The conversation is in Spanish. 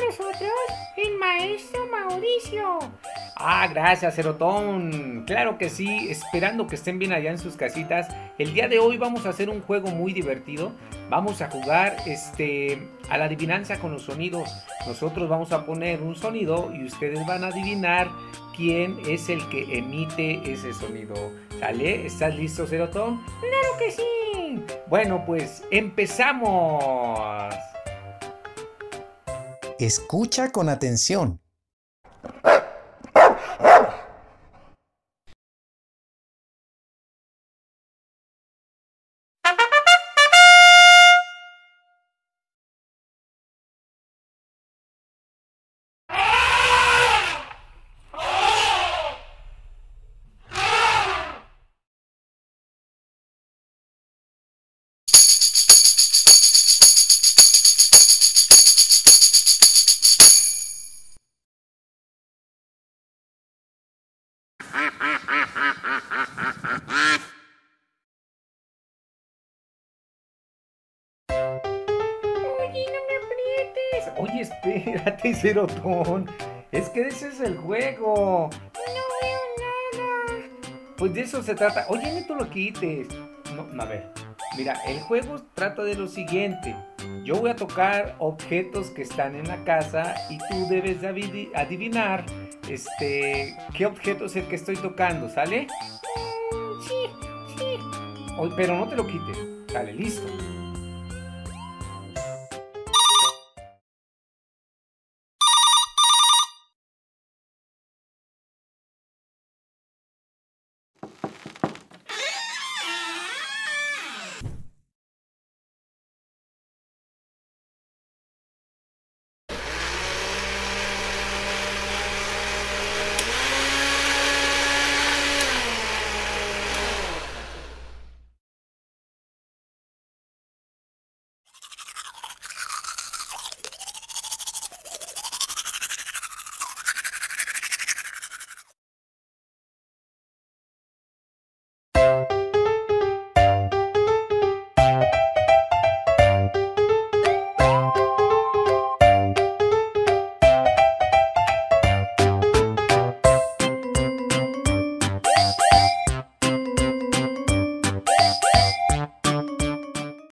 nosotros el maestro Mauricio. Ah, gracias, Cerotón. Claro que sí, esperando que estén bien allá en sus casitas. El día de hoy vamos a hacer un juego muy divertido. Vamos a jugar a la adivinanza con los sonidos. Nosotros vamos a poner un sonido y ustedes van a adivinar quién es el que emite ese sonido. ¿Sale? ¿Estás listo, Cerotón? Claro que sí. Bueno, pues empezamos. Escucha con atención. Oye, no me aprietes. Oye, espérate, Cerotón. Es que ese es el juego. No veo nada. Pues de eso se trata. Oye, no te lo quites. No, a ver. Mira, el juego trata de lo siguiente. Yo voy a tocar objetos que están en la casa y tú debes de adivinar qué objeto es el que estoy tocando, ¿sale? Sí, sí. Pero no te lo quites. Sale, listo.